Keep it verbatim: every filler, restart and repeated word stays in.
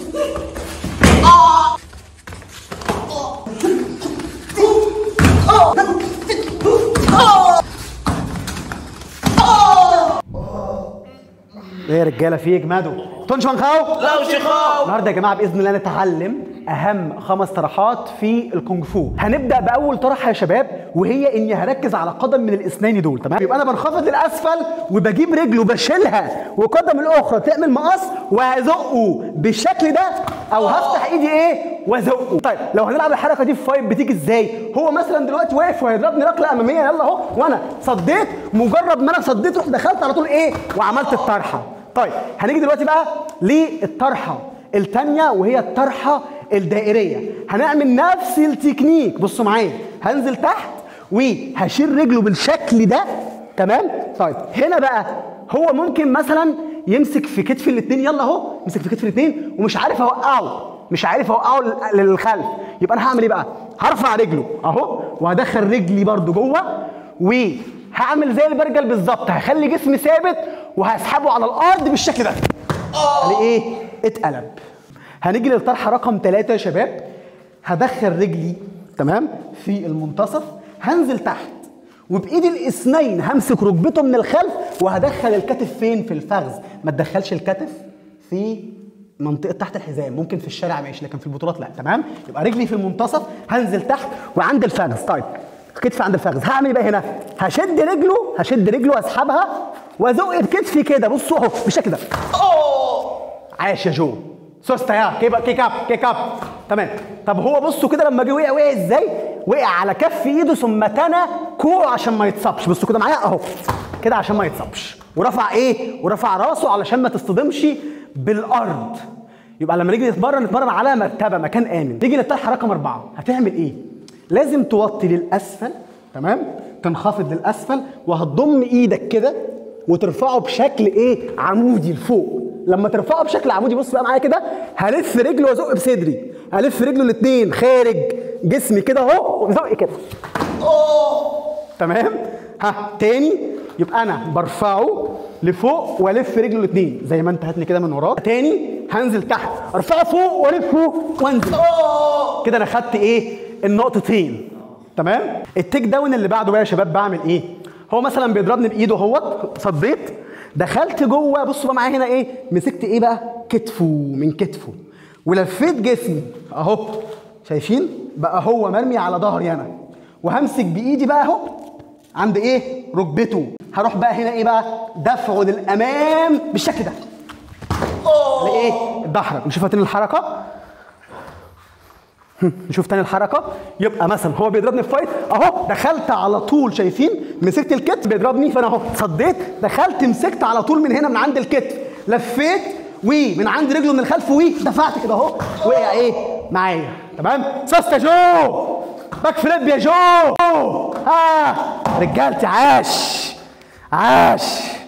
ايه يا رجاله في اجمادوا تونش منخاو؟ لا مش خاو. النهارده يا جماعه باذن الله نتعلم اهم خمس طرحات في الكونغ فو. هنبدا باول طرحه يا شباب، وهي اني هركز على قدم من الاثنين دول، تمام؟ يبقى انا بنخفض للاسفل وبجيب رجله بشيلها وقدم الاخرى تعمل مقص وهزقه بالشكل ده، او هفتح ايدي ايه وازقه. طيب لو هنلعب الحركه دي في فايت بتيجي ازاي؟ هو مثلا دلوقتي واقف وهيضربني ركله اماميه، يلا اهو، وانا صديت، مجرد ما انا صديت رحت دخلت على طول ايه وعملت الطرحه. طيب هنيجي دلوقتي بقى للطرحه الثانيه، وهي الطرحه الدائريه. هنعمل نفس التكنيك، بصوا معايا، هنزل تحت وهشيل رجله بالشكل ده، تمام؟ طيب هنا بقى هو ممكن مثلا يمسك في كتف الاثنين، يلا اهو مسك في كتف الاثنين ومش عارف اوقعه، مش عارف اوقعه للخلف. يبقى انا هعمل ايه بقى؟ هرفع رجله اهو وهدخل رجلي برده جوه، وهعمل زي البرجل بالظبط، هخلي جسمي ثابت وهسحبه على الارض بالشكل ده. قال ايه؟ اتقلب. هنيجي للطرحه رقم ثلاثة يا شباب. هدخل رجلي تمام في المنتصف، هنزل تحت وبايدي الاثنين همسك ركبته من الخلف وهدخل الكتف فين؟ في الفخذ. ما تدخلش الكتف في منطقه تحت الحزام، ممكن في الشارع ماشي لكن في البطولات لا، تمام؟ يبقى رجلي في المنتصف، هنزل تحت وعند الفخذ. طيب كتفي عند الفخذ، هعمل ايه بقى هنا؟ هشد رجله، هشد رجله واسحبها وازق بكتفي كده، بصوا اهو بالشكل ده. عاش يا جو، سوستا يا كيك اب كيك اب كيك اب، تمام. طب هو بصوا كده لما جه وقع، وقع ازاي؟ وقع على كف ايده ثم تنى كوعه عشان ما يتصابش، بصوا كده معايا اهو كده عشان ما يتصابش، ورفع ايه؟ ورفع راسه علشان ما تصطدمش بالارض. يبقى لما نيجي نتمرن نتمرن على مرتبه، مكان امن. نيجي للطرحه رقم أربعة، هتعمل ايه؟ لازم توطي للاسفل، تمام؟ تنخفض للاسفل وهتضم ايدك كده وترفعه بشكل ايه؟ عمودي لفوق. لما ترفعه بشكل عمودي بص بقى معايا كده، هلف رجله وازق بصدري، هلف رجله الاثنين خارج جسمي كده اهو وزق كده. تمام؟ ها تاني، يبقى انا برفعه لفوق والف رجله الاثنين زي ما انت هاتني كده من وراك. تاني هنزل تحت، ارفعه فوق والفه وانزل. كده انا خدت ايه؟ النقطتين. تمام؟ التيك داون اللي بعده بقى يا شباب بعمل ايه؟ هو مثلا بيضربني بايده اهوت، صديت، دخلت جوه، بصوا بقى معايا هنا ايه؟ مسكت ايه بقى؟ كتفه، من كتفه ولفيت جسمي اهو، شايفين؟ بقى هو مرمي على ظهري انا، وهمسك بايدي بقى اهو عند ايه؟ ركبته. هروح بقى هنا ايه بقى؟ دفعه للامام بالشكل ده. ايه؟ الدحرج. نشوف تاني الحركه. نشوف تاني الحركه. يبقى مثلا هو بيضربني في فايت اهو، دخلت على طول، شايفين؟ مسكت الكتف بيضربني فانا اهو صديت، دخلت مسكت على طول من هنا من عند الكتف، لفيت ومن عند رجله من الخلف ودفعت كده اهو، وقع ايه؟ معايا. تمام؟ سوستا جو، باك فليب يا جو. ها رجالتي، عاش عاش.